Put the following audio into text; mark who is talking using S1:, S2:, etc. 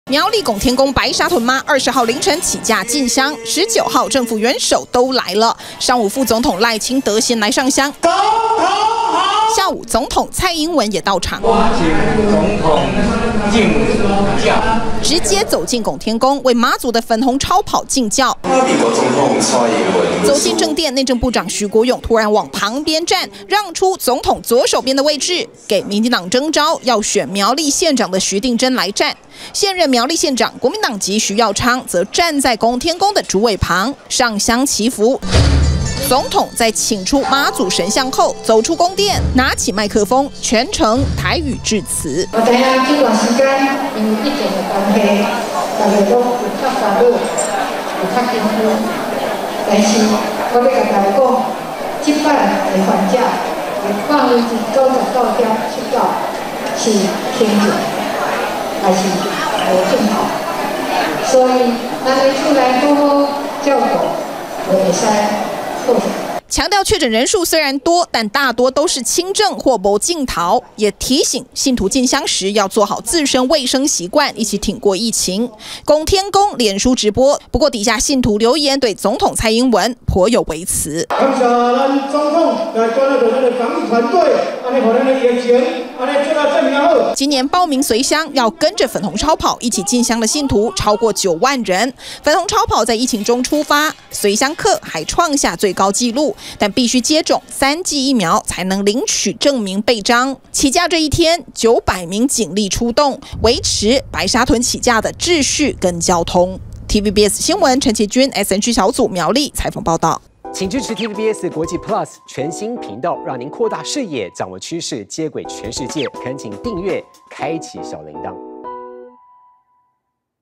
S1: 苗栗拱天宫白沙屯妈20号凌晨起驾进香，19号政府元首都来了。上午副总统赖清德先来上香，下午总统蔡英文也到场。
S2: 总统敬教，
S1: 直接走进拱天宫，为马祖的粉红超跑敬教。走进正殿，内政部长徐国勇突然往旁边站，让出总统左手边的位置，给民进党征召要选苗栗县长的徐定珍来站。现任苗栗县长国民党籍徐耀昌则站在拱天宫的主位旁上香祈福。总统在请出妈祖神像后，走出宫殿，拿起麦克风，全程台语致辞。
S3: 我知影这段时间因为疫情的关系，大家都有较烦恼，有较辛苦，但是我要甲大家讲，这摆的放假放199点7到是天气，还是无正好，所以咱们出来好好照顾，就会使。
S1: 强调确诊人数虽然多，但大多都是轻症或无症逃，也提醒信徒进香时要做好自身卫生习惯，一起挺过疫情。拱天宫脸书直播，不过底下信徒留言对总统蔡英文颇有微词。
S4: 感谢咱总统来关爱咱的防疫团队，安尼互咱的疫情安尼做到这么好。
S1: 今年报名随香要跟着粉红超跑一起进香的信徒超过9万人。粉红超跑在疫情中出发，随香客还创下最高纪录。但必须接种3剂疫苗才能领取证明备章。起驾这一天，900名警力出动，维持白沙屯起驾的秩序跟交通。TVBS 新闻陈其君 SNG 小组苗栗采访报道。
S5: 请支持 TVBS 国际 Plus 全新频道，让您扩大视野，掌握趋势，接轨全世界。恳请订阅，开启小铃铛。